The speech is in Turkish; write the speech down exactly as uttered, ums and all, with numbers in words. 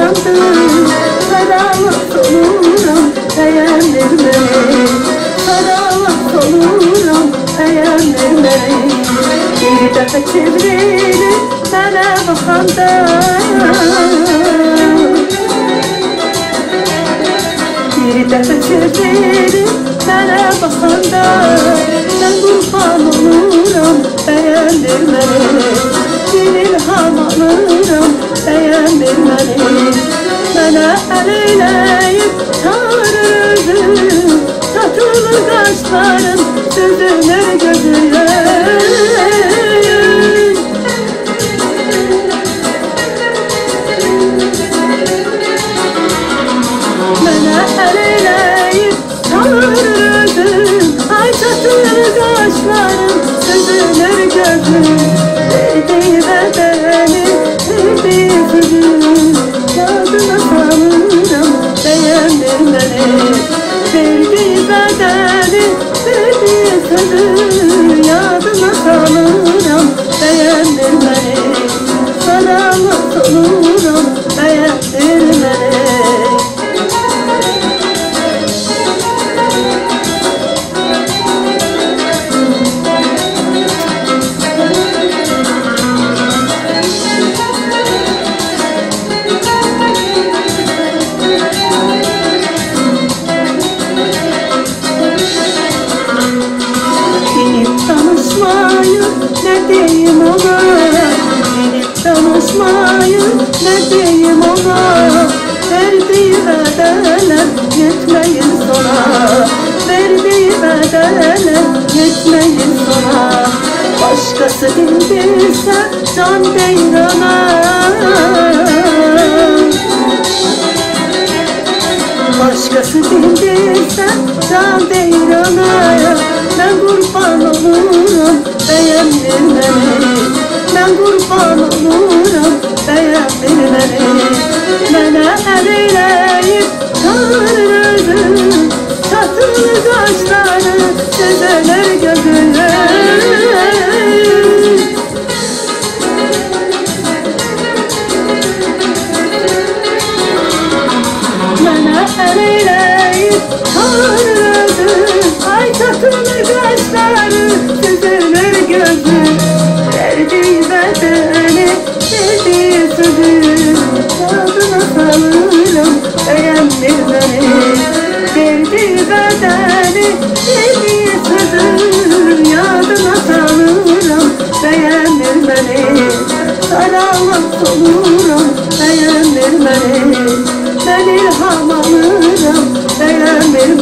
sandım, karanlık olurum, beğenir beni. Karanlık olurum, beğenir beni. Bir dəfə çevrilir mənə baxanda, bir dəfə çevrilir mənə baxanda, mən qurban oluram, beğenir beni. Bir ilham alıram, beğenir beni. Mənə əl eyləyib çağırır özüm, satılır qaşların, süzülür gözüne. Mənə əl eyləyib çağırır özüm, ay satılır qaşların, süzülür gözüm. Verdiği bədəni, verdiği sözüm, yadına salıram, beğendir beni. Verdiği bədəni, verdiği sözüm, yadına salıram, beğendir beni. Karanlık olurum, beğendir beni. Ne diyeyim ona, bilip danışmayın, ne diyeyim ona. Verdiği bedeler yetmeyin sonra, verdiği bedeler yetmeyin sonra. Başkası dindirse can değil ona, başkası dindirse can değil ona. Ben kurban olurum, beğendir beni. Ben kurban olurum, beğendir beni. Mənə əl eyləyib çağırır özüm, satılır qaşları, süzülür gözüne. Mənə əl eyləyib çağırır özüm, ay satılır qaşları, süzülür gözüm. Verdiği bədəni, verdiği sözüm, yadına salıram, beğendir beni. Verdiği bədəni, verdiği sözüm, yadına salıram, beğendir beni. Karanlık olurum, beğendir beni. Ben ilham alırım, beğendir